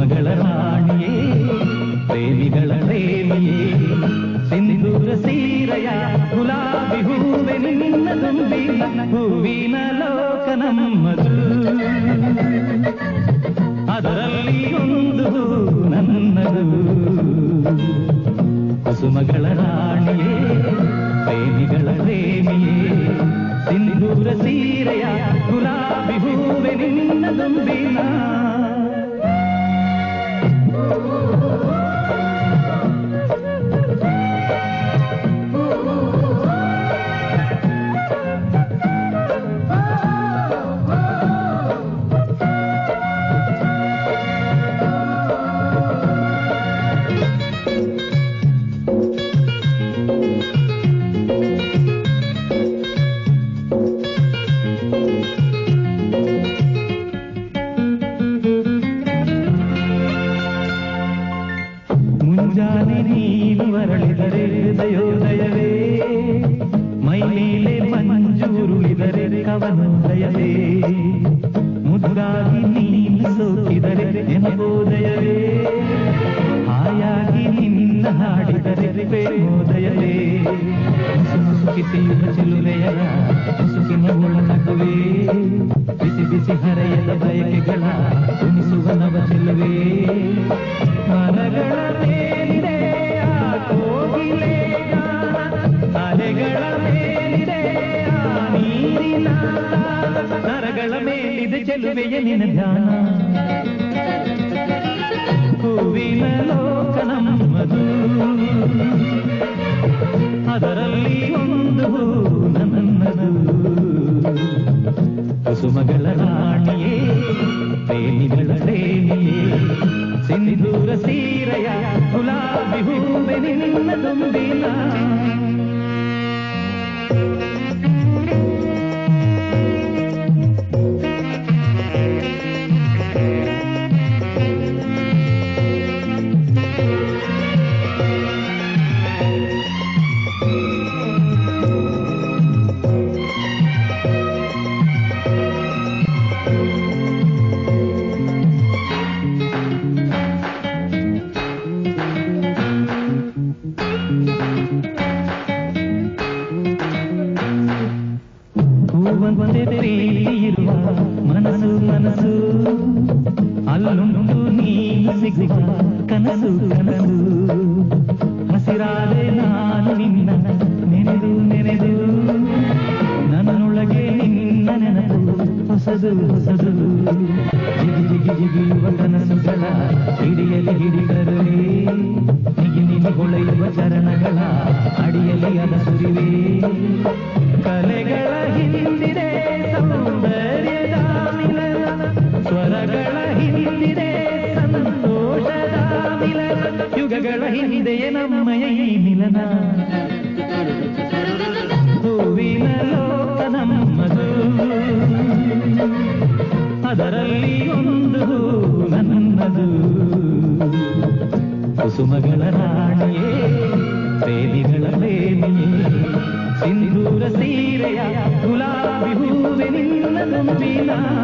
ಕುಸುಮಗಳ ರಾಣಿಯೇ ಪ್ರೇಮಿಗಳ ಪ್ರೇಮಿಯೇ ಸಿಂಧೂರ ಸೀರೆಯ ಗುಲಾಬಿ ಹೂವೆ ನಿನ್ನ ತುಂಬಿನ ಹೂವಿನ ಲೋಕ ನಮ್ಮದು ಅದರಲ್ಲಿ ಒಂದು ನನ್ನದು ಕುಸುಮಗಳ ರಾಣಿಯೇ ಪ್ರೇಮಿಗಳ ಪ್ರೇಮಿಯೇ ಸಿಂಧೂರ ಸೀರೆಯ ಗುಲಾಬಿ ಹೂವೆ ನಿನ್ನ ತುಂಬಿನ ಮುಂಜಾನೆ ನೀನು ಅರಳಿದರೆ ಹೃದಯೋದಯವೇ ಮೈ ಮೇಲೆ ಮಂಜೂರುಳಿದರೆ ಕವನೋದಯವೇ ಮುದ್ದಾಗಿ ನೀನು ಸೋಕಿದರೆ ನೆನಪೋದಯವೇ ಹಾಯಾಗಿ ನಿನ್ನ ಹಾಡಿದರೆ ಪ್ರೇಮೋದಯವೇ ಮುಸುಕಿಸಿಯುವ ಚೆಲುವೆಯ ಮುಸುಕಿನ ಒಳನಗುವೆ ಬಿಸಿ ಬಿಸಿ ಹರೆಯದ ಬಯಕೆಗಳ ಉಣಿಸುವ ನವ ಚೆಲುವೆ ಮರಗಳ ಮೇಲಿದೆ ಆ ಕೋಗಿಲೆ ಗಾನ ಅಲೆಗಳ ಮೇಲಿದೆ ಆ ನೀರಿನ ನರಗಳ ಮೇಲಿದೆ ಚೆಲುವೆಯ ನಿನ್ನ ಧ್ಯಾನ ಹೂವಿನ ಲೋಕ ನಮ್ಮದು ಅದರಲ್ಲಿ ಒಂದು ನನ್ನದು ಕುಸುಮಗಳ ರಾಣಿಯೇ ಪ್ರೇಮಿಗಳ ಪ್ರೇಮಿಯೇ ಸಿಂಧೂರ ಸೀರೆಯ ಗುಲಾಬಿ ಹೂವೆ ನಿನ್ನ ತುಂಬಿನ ಹೂವಂತೆ ಪ್ರೀತಿಯಿರುವ ಮನಸ್ಸು ಮನಸ್ಸು ಅಲ್ಲುಂಟು ನೀನು ಸಿಗುವ ಕನಸು ಕನಸು ಹಸಿರಾದೆ ನಾನು ನಿನ್ನ ನೆನೆದು ನೆನೆದು ನನ್ನೊಳಗೆ ನಿನ್ನ ನೆನಪು ಹೊಸದು ಹೊಸದು ಜಿಗಿ ಜಿಗಿ ಜಿಗಿಯುವ ಕನಸುಗಳ ಹಿಡಿಯಲಿ ಹಿಡಿದರುವೆ ನಿಗಿ ನಿಗಿ ಹೊಳೆಯುವ ಚರಣಗಳ ಅಡಿಯಲ್ಲಿ ಅದ ಸುರಿವೆ ಕಲೆಗಳ ಹಿಂದಿದೆ ಸೌಂದರ್ಯದ ಮಿಲನ ಸ್ವರಗಳ ಹಿಂದಿದೆ ಸಂತೋಷದ ಮಿಲನ ಯುಗಗಳ ಹಿಂದೆಯೇ ನಮ್ಮಯ ಈ ಮಿಲನ ಹೂವಿನ ಲೋಕ ನಮ್ಮದು ಅದರಲ್ಲಿ ಒಂದು ನನ್ನದು ಕುಸುಮಗಳ ರಾಣಿಯೇ ಪ್ರೇಮಿಗಳ ಪ್ರೇಮಿಯೇ ಸಿಂಧೂರ ಸೀರೆಯ ಗುಲಾಬಿ ಹೂವೆ ನಿನ್ನ ತುಂಬಿನ